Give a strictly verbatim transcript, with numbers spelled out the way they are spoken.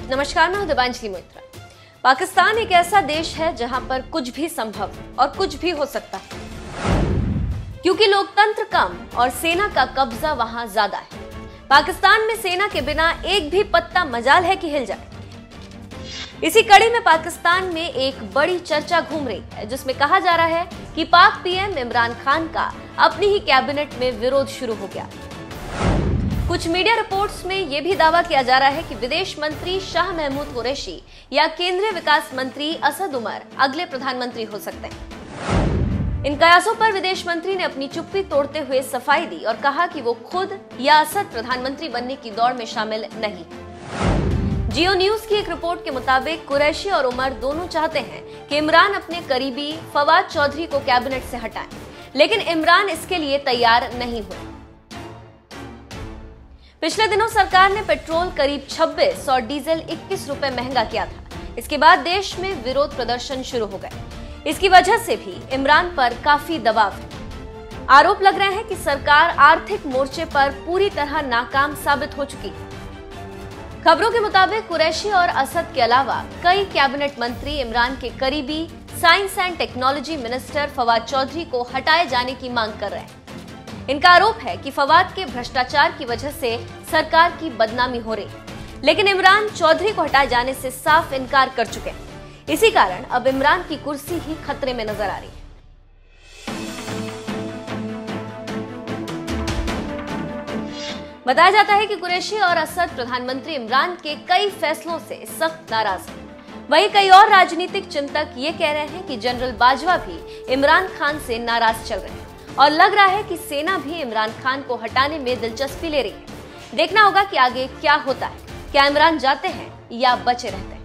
नमस्कार, मैं हूं दिबांजलि मोइत्रा। पाकिस्तान एक ऐसा देश है जहां पर कुछ भी संभव और कुछ भी हो सकता है, क्योंकि लोकतंत्र कम और सेना का कब्जा वहां ज्यादा है। पाकिस्तान में सेना के बिना एक भी पत्ता मजाल है कि हिल जाए। इसी कड़ी में पाकिस्तान में एक बड़ी चर्चा घूम रही है, जिसमें कहा जा रहा है कि पाक पीएम इमरान खान का अपनी ही कैबिनेट में विरोध शुरू हो गया। कुछ मीडिया रिपोर्ट्स में यह भी दावा किया जा रहा है कि विदेश मंत्री शाह महमूद कुरैशी या केंद्रीय विकास मंत्री असद उमर अगले प्रधानमंत्री हो सकते हैं। इन कयासों पर विदेश मंत्री ने अपनी चुप्पी तोड़ते हुए सफाई दी और कहा कि वो खुद या असद प्रधानमंत्री बनने की दौड़ में शामिल नहीं। जियो न्यूज की एक रिपोर्ट के मुताबिक कुरैशी और उमर दोनों चाहते हैं कि इमरान अपने करीबी फवाद चौधरी को कैबिनेट से हटाएं, लेकिन इमरान इसके लिए तैयार नहीं हुए। पिछले दिनों सरकार ने पेट्रोल करीब छब्बीस और डीजल इक्कीस रुपए महंगा किया था। इसके बाद देश में विरोध प्रदर्शन शुरू हो गए। इसकी वजह से भी इमरान पर काफी दबाव है। आरोप लग रहे हैं कि सरकार आर्थिक मोर्चे पर पूरी तरह नाकाम साबित हो चुकी है। खबरों के मुताबिक कुरैशी और असद के अलावा कई कैबिनेट मंत्री इमरान के करीबी science and technology minister Fawad Chaudhry को हटाए जाने की मांग कर रहे हैं। इनका आरोप है कि फवाद के भ्रष्टाचार की वजह से सरकार की बदनामी हो रही, लेकिन इमरान चौधरी को हटाए जाने से साफ इनकार कर चुके हैं। इसी कारण अब इमरान की कुर्सी ही खतरे में नजर आ रही है। बताया जाता है कि कुरैशी और असद प्रधानमंत्री इमरान के कई फैसलों से सख्त नाराज हैं। वहीं कई और राजनीतिक चिंतक ये कह रहे हैं कि जनरल बाजवा भी इमरान खान से नाराज चल रहे हैं और लग रहा है कि सेना भी इमरान खान को हटाने में दिलचस्पी ले रही है। देखना होगा कि आगे क्या होता है। क्या इमरान जाते हैं या बचे रहते हैं।